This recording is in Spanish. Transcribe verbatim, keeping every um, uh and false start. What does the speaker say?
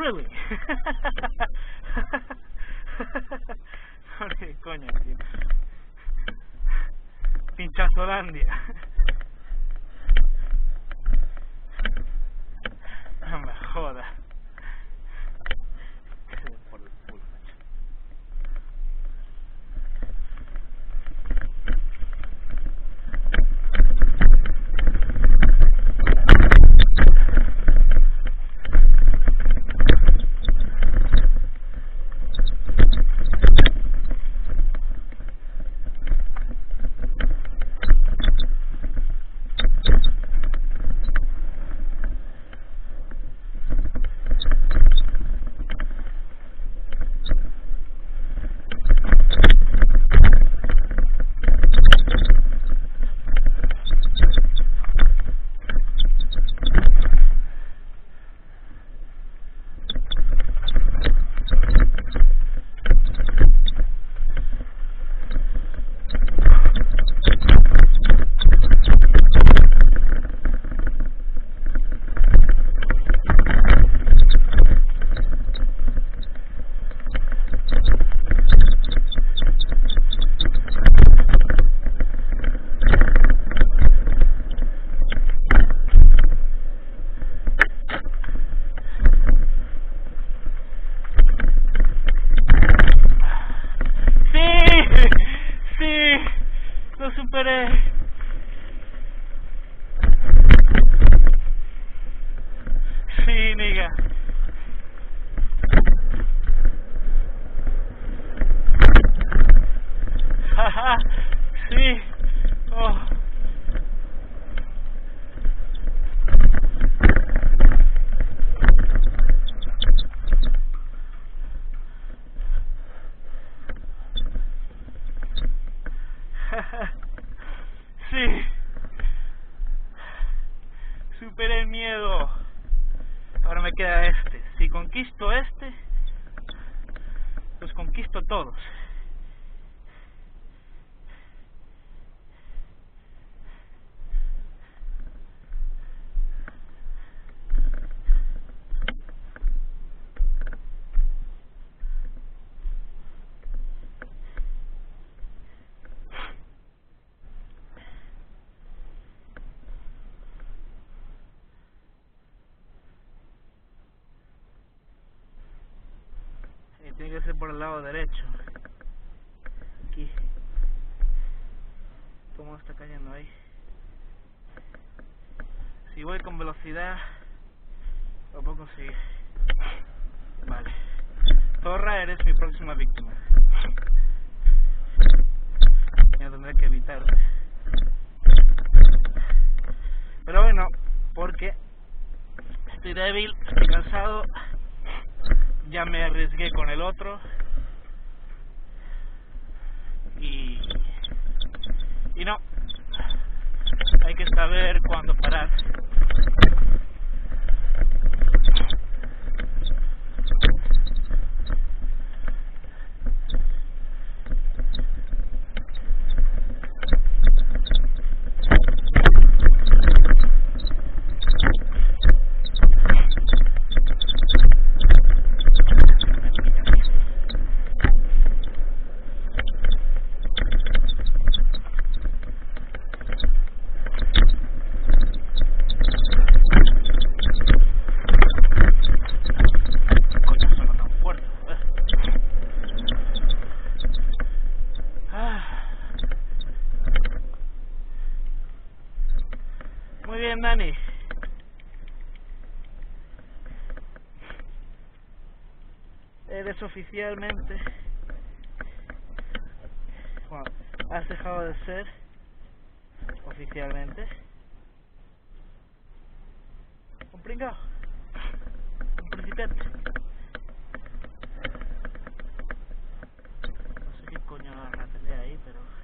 really? ¿Qué coño, tío? Pinchazolandia. No me jodas. Por el culo, macho. Lo superé. Sí, nigga. Jaja, sí. Oh. Sí, superé el miedo. Ahora me queda este. Si conquisto este, los conquisto todos. Tiene que ser por el lado derecho. Aquí. ¿Cómo está cayendo ahí? Si voy con velocidad, lo puedo conseguir. Vale. Zorra, eres mi próxima víctima. Ya tendré que evitarte. Pero bueno, porque estoy débil, estoy cansado. Ya me arriesgué con el otro y, y no, hay que saber cuándo parar. Muy bien, Dani. Eres oficialmente, bueno, has dejado de ser oficialmente un pringao, un principiante. No sé qué coño la pelea ahí, pero